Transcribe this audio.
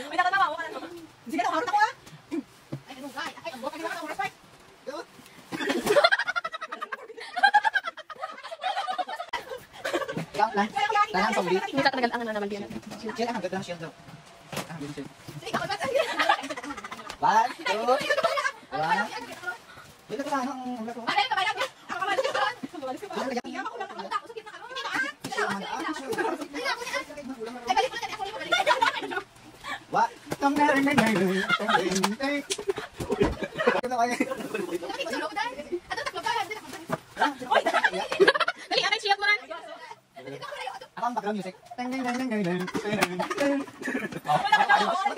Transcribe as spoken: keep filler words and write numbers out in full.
May nakatawa ko ka na. Sige na, harot ako ah. Ay, ano guys? Ay, ang buka nila ka, respect. Good. Lang, lang. Lang sa ulit. Hindi ka talaga ang naman diyan. Shield ang hanggang lang shield daw. Ah, yun shield. Sige, ako ba? One, two, one. Dito ka lang ang ulat ko. Ay, kamay lang. Ako kamay lang. Iyak ako lang ng utak. Usakit na ka. Hindi na ah. Ay, balik mo na. Ako ulit. What? Tong na rin na rin. Ano kaya? Dali, aray shield mo ran. Ako ang background music. Teng teng teng teng teng teng.